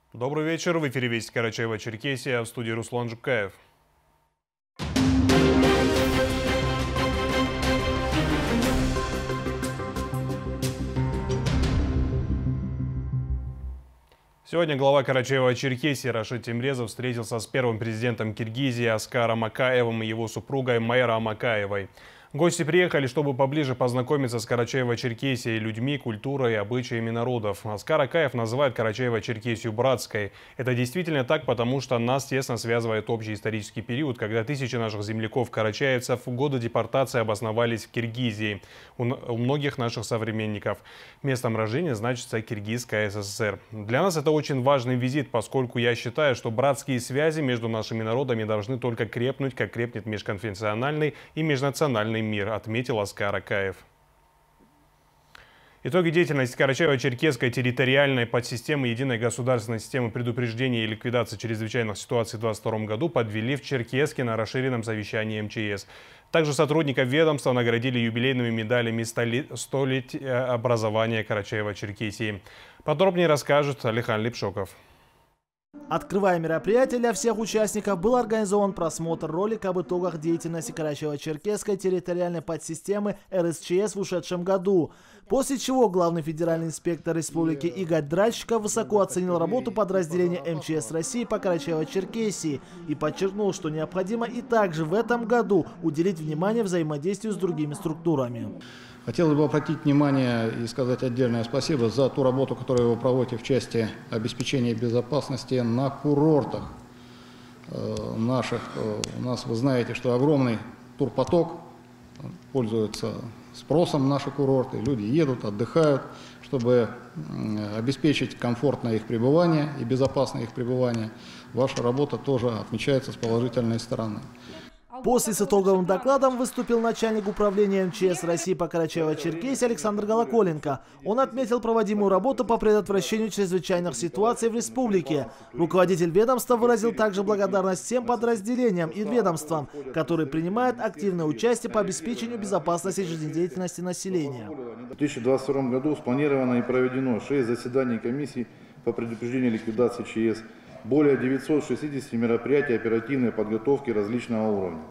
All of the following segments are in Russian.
Добрый вечер. В эфире «Вести Карачаево-Черкесия», в студии Руслан Жукаев. Сегодня глава Карачаева-Черкесии Рашид Темрезов встретился с первым президентом Киргизии Аскаром Акаевым и его супругой Майрам Акаевой. Гости приехали, чтобы поближе познакомиться с Карачаево-Черкесией, людьми, культурой и обычаями народов. Аскар Акаев называет Карачаево-Черкесию братской. Это действительно так, потому что нас тесно связывает общий исторический период, когда тысячи наших земляков-карачаевцев в годы депортации обосновались в Киргизии. У многих наших современников местом рождения значится Киргизская ССР. Для нас это очень важный визит, поскольку я считаю, что братские связи между нашими народами должны только крепнуть, как крепнет межконфессиональный и межнациональный мир, отметил Аскар Акаев. Итоги деятельности Карачаево-Черкесской территориальной подсистемы единой государственной системы предупреждения и ликвидации чрезвычайных ситуаций в 2022 году подвели в Черкесске на расширенном совещании МЧС. Также сотрудников ведомства наградили юбилейными медалями столетия образования Карачаево-Черкесии. Подробнее расскажет Алихан Липшоков. Открывая мероприятие, для всех участников был организован просмотр ролика об итогах деятельности Карачаево-Черкесской территориальной подсистемы РСЧС в ушедшем году. После чего главный федеральный инспектор республики Игорь Дральщиков высоко оценил работу подразделения МЧС России по Карачаево-Черкесии и подчеркнул, что необходимо и также в этом году уделить внимание взаимодействию с другими структурами. Хотелось бы обратить внимание и сказать отдельное спасибо за ту работу, которую вы проводите в части обеспечения безопасности на курортах наших. У нас, вы знаете, что огромный турпоток, пользуется спросом наши курорты. Люди едут, отдыхают, чтобы обеспечить комфортное их пребывание и безопасное их пребывание. Ваша работа тоже отмечается с положительной стороны. После с итоговым докладом выступил начальник управления МЧС России по Карачаево-Черкесии Александр Голоколенко. Он отметил проводимую работу по предотвращению чрезвычайных ситуаций в республике. Руководитель ведомства выразил также благодарность всем подразделениям и ведомствам, которые принимают активное участие по обеспечению безопасности жизнедеятельности населения. В 2022 году спланировано и проведено 6 заседаний комиссий по предупреждению и ликвидации ЧС. Более 960 мероприятий оперативной подготовки различного уровня.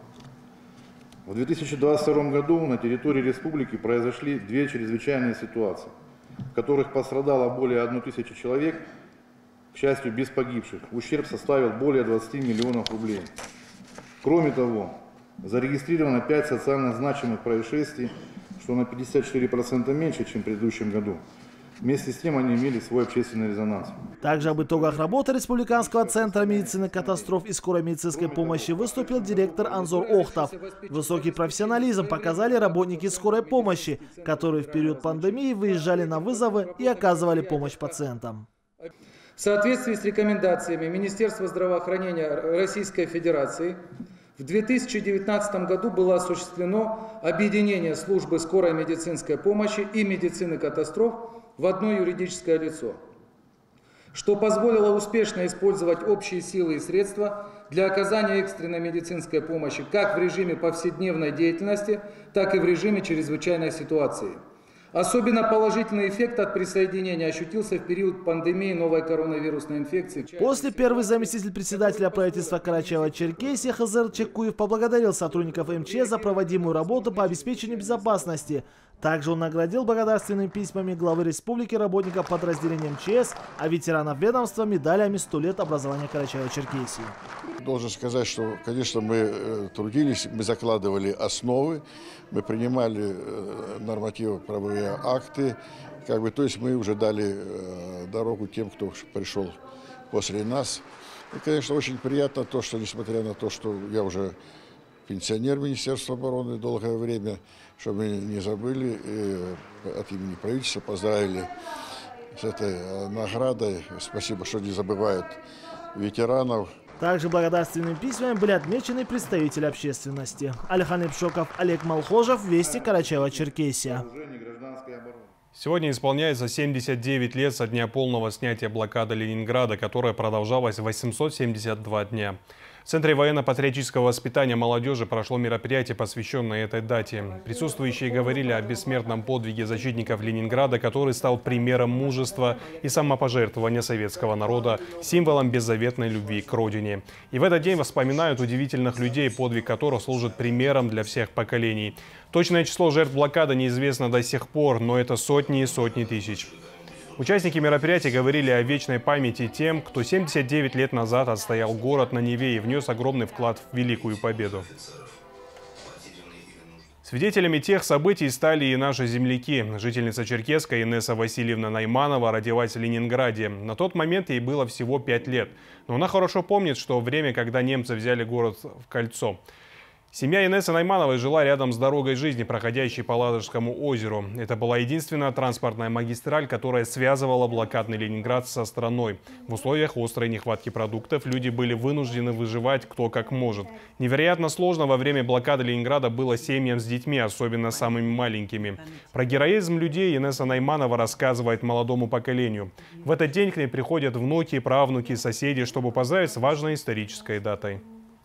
В 2022 году на территории республики произошли 2 чрезвычайные ситуации, в которых пострадало более 1000 человек, к счастью, без погибших. Ущерб составил более 20 миллионов рублей. Кроме того, зарегистрировано 5 социально значимых происшествий, что на 54% меньше, чем в предыдущем году. Вместе с тем они имели свой общественный резонанс. Также об итогах работы Республиканского центра медицины катастроф и скорой медицинской помощи выступил директор Анзор Охтов. Высокий профессионализм показали работники скорой помощи, которые в период пандемии выезжали на вызовы и оказывали помощь пациентам. В соответствии с рекомендациями Министерства здравоохранения Российской Федерации в 2019 году было осуществлено объединение службы скорой медицинской помощи и медицины катастроф в одно юридическое лицо, что позволило успешно использовать общие силы и средства для оказания экстренной медицинской помощи как в режиме повседневной деятельности, так и в режиме чрезвычайной ситуации. Особенно положительный эффект от присоединения ощутился в период пандемии новой коронавирусной инфекции. После первый заместитель председателя правительства Карачаево-Черкесии Хазыр Чекуев поблагодарил сотрудников МЧС за проводимую работу по обеспечению безопасности. Также он наградил благодарственными письмами главы республики работников подразделения МЧС, а ветеранов ведомства медалями 100 лет образования Карачаево-Черкесии. Должен сказать, что, конечно, мы трудились, мы закладывали основы, мы принимали нормативно-правовые акты, то есть мы уже дали дорогу тем, кто пришел после нас. И, конечно, очень приятно то, что, несмотря на то, что я уже пенсионер Министерства обороны долгое время, что мы не забыли и от имени правительства поздравили с этой наградой. Спасибо, что не забывают ветеранов. Также благодарственными письмами были отмечены представители общественности. Алихан Липшоков, Олег Малхожев, Вести Карачаево-Черкесия. Сегодня исполняется 79 лет со дня полного снятия блокады Ленинграда, которая продолжалась 872 дня. В Центре военно-патриотического воспитания молодежи прошло мероприятие, посвященное этой дате. Присутствующие говорили о бессмертном подвиге защитников Ленинграда, который стал примером мужества и самопожертвования советского народа, символом беззаветной любви к родине. И в этот день вспоминают удивительных людей, подвиг которых служит примером для всех поколений. Точное число жертв блокады неизвестно до сих пор, но это сотни и сотни тысяч. Участники мероприятия говорили о вечной памяти тем, кто 79 лет назад отстоял город на Неве и внес огромный вклад в Великую Победу. Свидетелями тех событий стали и наши земляки. Жительница Черкесска Инесса Васильевна Найманова родилась в Ленинграде. На тот момент ей было всего 5 лет. Но она хорошо помнит, что время, когда немцы взяли город в кольцо. Семья Инессы Наймановой жила рядом с дорогой жизни, проходящей по Ладожскому озеру. Это была единственная транспортная магистраль, которая связывала блокадный Ленинград со страной. В условиях острой нехватки продуктов люди были вынуждены выживать кто как может. Невероятно сложно во время блокады Ленинграда было семьям с детьми, особенно самыми маленькими. Про героизм людей Инесса Найманова рассказывает молодому поколению. В этот день к ней приходят внуки, правнуки, соседи, чтобы поздравить с важной исторической датой.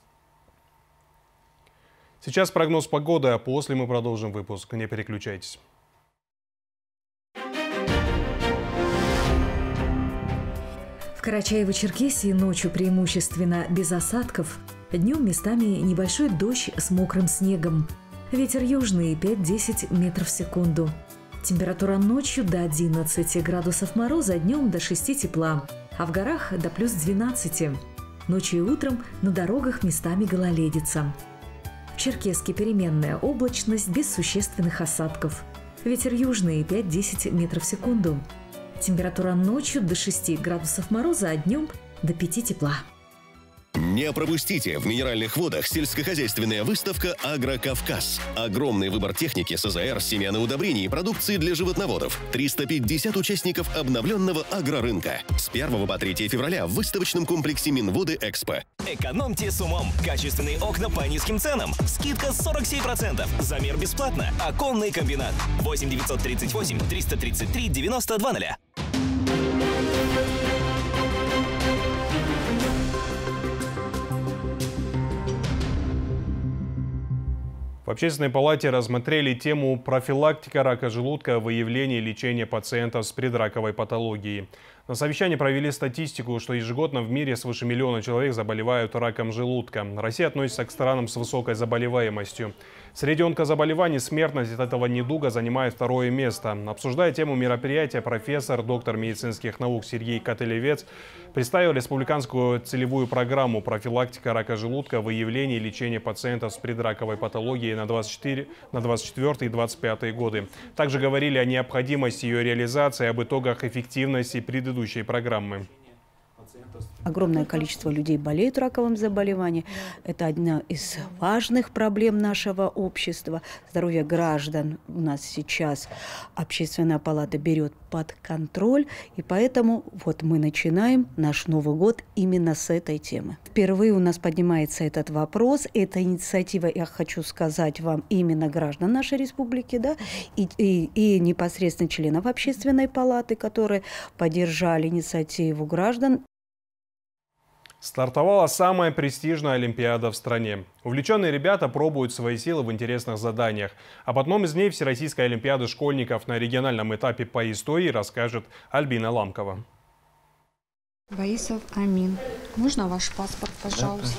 Сейчас прогноз погоды, а после мы продолжим выпуск. Не переключайтесь. В Карачаево-Черкесии ночью преимущественно без осадков. Днем местами небольшой дождь с мокрым снегом. Ветер южный 5-10 метров в секунду. Температура ночью до 11 градусов мороза, днем до 6 тепла. А в горах до плюс 12. Ночью и утром на дорогах местами гололедица. В Черкесске переменная облачность без существенных осадков. Ветер южный 5-10 метров в секунду. Температура ночью до 6 градусов мороза, а днем до 5 тепла. Не пропустите в Минеральных водах сельскохозяйственная выставка «Агрокавказ». Огромный выбор техники, СЗР, семян и удобрений и продукции для животноводов. 350 участников обновленного агрорынка. С 1 по 3 февраля в выставочном комплексе Минводы Экспо. Экономьте с умом. Качественные окна по низким ценам. Скидка 47%. Замер бесплатно. Оконный комбинат. 8 938 333 92 0. В Общественной палате рассмотрели тему профилактика рака желудка, выявление и лечение пациентов с предраковой патологией. На совещании провели статистику, что ежегодно в мире свыше 1 миллиона человек заболевают раком желудка. Россия относится к странам с высокой заболеваемостью. Среди онкозаболеваний смертность от этого недуга занимает 2-е место. Обсуждая тему мероприятия, профессор, доктор медицинских наук Сергей Котелевец представил республиканскую целевую программу «Профилактика рака желудка, выявление и лечение пациентов с предраковой патологией» на 24 и 25 годы. Также говорили о необходимости ее реализации, об итогах эффективности предыдущей программы. Огромное количество людей болеют раковым заболеванием. Это одна из важных проблем нашего общества. Здоровье граждан у нас сейчас Общественная палата берет под контроль. И поэтому вот мы начинаем наш Новый год именно с этой темы. Впервые у нас поднимается этот вопрос. Эта инициатива, я хочу сказать вам, именно граждан нашей республики, да, и непосредственно членов Общественной палаты, которые поддержали инициативу граждан. Стартовала самая престижная олимпиада в стране. Увлеченные ребята пробуют свои силы в интересных заданиях. Об одном из дней Всероссийской олимпиады школьников на региональном этапе по истории расскажет Альбина Ламкова. Боисов Амин. Можно ваш паспорт, пожалуйста?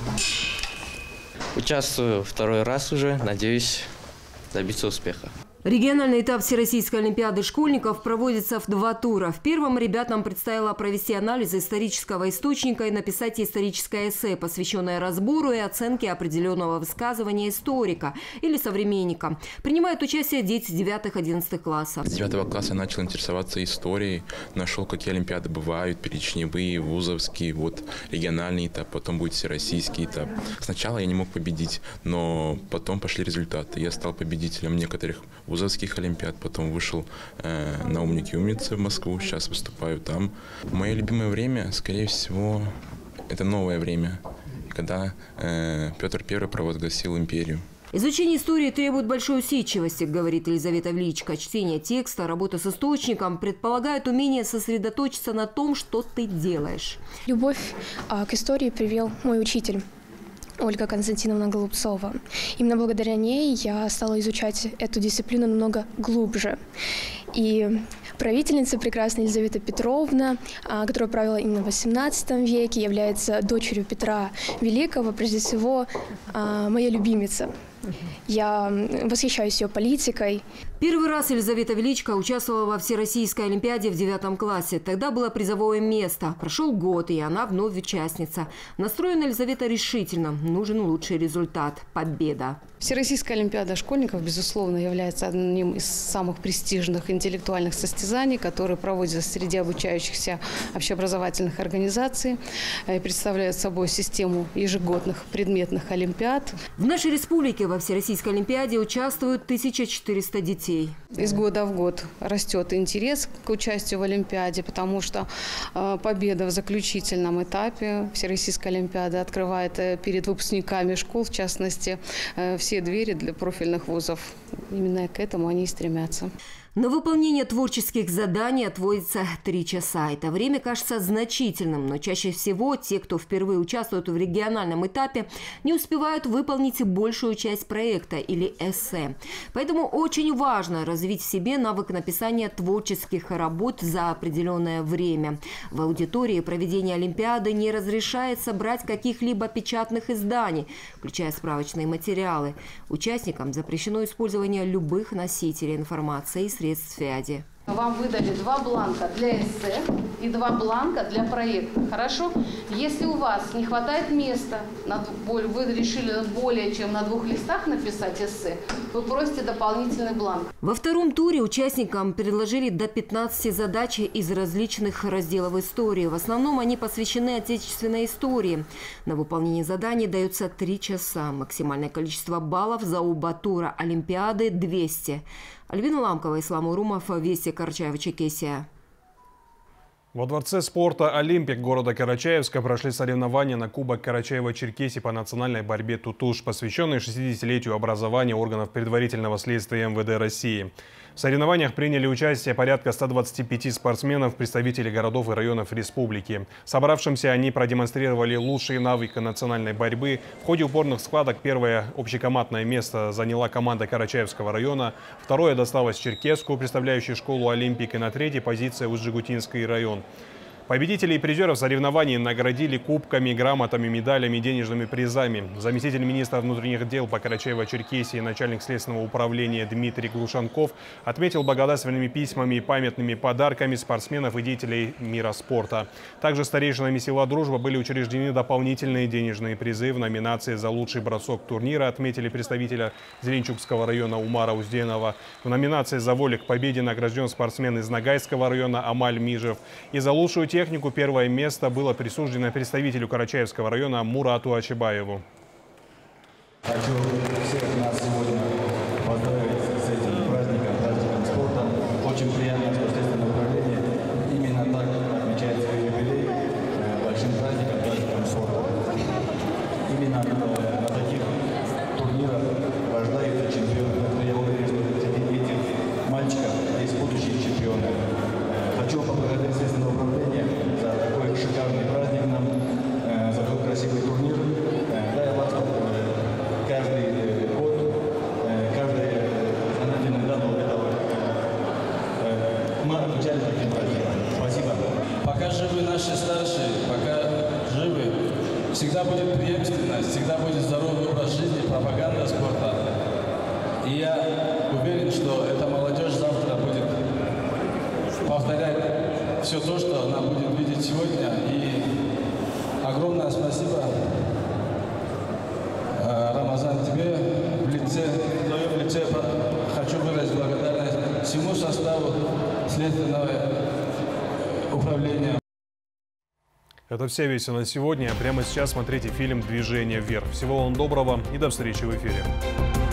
Участвую 2-й раз уже. Надеюсь добиться успеха. Региональный этап Всероссийской олимпиады школьников проводится в 2 тура. В первом ребятам предстояло провести анализ исторического источника и написать историческое эссе, посвященное разбору и оценке определенного высказывания историка или современника. Принимают участие дети 9-11 классов. С 9 класса я начал интересоваться историей, нашел, какие олимпиады бывают, перечневые, вузовские, вот региональный этап, потом будет всероссийский этап. Сначала я не мог победить, но потом пошли результаты. Я стал победителем некоторых вузовских олимпиад, потом вышел на «Умники и умницы» в Москву, сейчас выступаю там. Мое любимое время, скорее всего, это новое время, когда Петр I провозгласил империю. Изучение истории требует большой усидчивости, говорит Елизавета Вличко. Чтение текста, работа с источником предполагает умение сосредоточиться на том, что ты делаешь. Любовь к истории привел мой учитель. Ольга Константиновна Голубцова. Именно благодаря ней я стала изучать эту дисциплину намного глубже. И правительница прекрасная Елизавета Петровна, которая правила именно в XVIII веке, является дочерью Петра Великого, прежде всего, моя любимица. Я восхищаюсь ее политикой. Первый раз Елизавета Величко участвовала во Всероссийской Олимпиаде в 9 классе. Тогда было призовое место. Прошел год, и она вновь участница. Настроена Елизавета решительно. Нужен лучший результат – победа. Всероссийская Олимпиада школьников, безусловно, является одним из самых престижных интеллектуальных состязаний, которые проводятся среди обучающихся общеобразовательных организаций, представляют собой систему ежегодных предметных олимпиад. В нашей республике во Всероссийской Олимпиаде участвуют 1400 детей. Из года в год растет интерес к участию в Олимпиаде, потому что победа в заключительном этапе Всероссийской Олимпиады открывает перед выпускниками школ, в частности, все двери для профильных вузов. Именно к этому они и стремятся. На выполнение творческих заданий отводится 3 часа. Это время кажется значительным, но чаще всего те, кто впервые участвует в региональном этапе, не успевают выполнить большую часть проекта или эссе. Поэтому очень важно развить в себе навык написания творческих работ за определенное время. В аудитории проведения Олимпиады не разрешается брать каких-либо печатных изданий, включая справочные материалы. Участникам запрещено использование любых носителей информации и средств связи. Вам выдали 2 бланка для эссе и 2 бланка для проекта. Хорошо? Если у вас не хватает места, вы решили более чем на 2 листах написать эссе, вы просите дополнительный бланк. Во втором туре участникам предложили до 15 задач из различных разделов истории. В основном они посвящены отечественной истории. На выполнение заданий дается 3 часа. Максимальное количество баллов за оба тура Олимпиады – 200. Альбина Ламкова, Ислам Урумов, Вести, Карачаево-Черкесия. Во Дворце спорта «Олимпик» города Карачаевска прошли соревнования на Кубок Карачаево-Черкесии по национальной борьбе «Тутуш», посвященные 60-летию образования органов предварительного следствия МВД России. В соревнованиях приняли участие порядка 125 спортсменов, представителей городов и районов республики. Собравшимся они продемонстрировали лучшие навыки национальной борьбы. В ходе упорных схваток первое общекомандное место заняла команда Карачаевского района, второе досталось Черкесску, представляющей школу «Олимпик», и на 3-й позиции Уджигутинский район. Победителей и призеров соревнований наградили кубками, грамотами, медалями и денежными призами. Заместитель министра внутренних дел по Карачаево-Черкесии, начальник следственного управления Дмитрий Глушанков отметил благодарственными письмами и памятными подарками спортсменов и деятелей мира спорта. Также старейшинами села «Дружба» были учреждены дополнительные денежные призы в номинации «За лучший бросок турнира», отметили представителя Зеленчукского района Умара Узденова. В номинации «За волю к победе» награжден спортсмен из Ногайского района Амаль Мижев. И за лучшую технику первое место было присуждено представителю Карачаевского района Мурату Ачибаеву. Хочу всех нас сегодня поздравить с этим праздником, праздником спорта. Очень приятно, что следственное управление именно так отмечает свой юбилей большим праздником, праздником спорта. Именно на таких турнирах рождаются чемпионы. Я уверен, что среди этих мальчиков есть будущие чемпионы. Хочу поблагодарить следственное управление за такой шикарный праздник нам, за такой красивый турнир. Дай вас каждый год, каждый знаменательный дату этого мы отмечали таким праздником. Спасибо. Пока живы наши старшие, пока живы, всегда будет преемственность, всегда будет здоровый образ жизни, пропаганда спорта. И я уверен, что эта молодежь завтра будет повторять все то, что она будет видеть сегодня. И огромное спасибо, Рамазан, тебе в твоем лице хочу выразить благодарность всему составу следственного управления. Это все вести на сегодня. Прямо сейчас смотрите фильм «Движение вверх». Всего вам доброго и до встречи в эфире.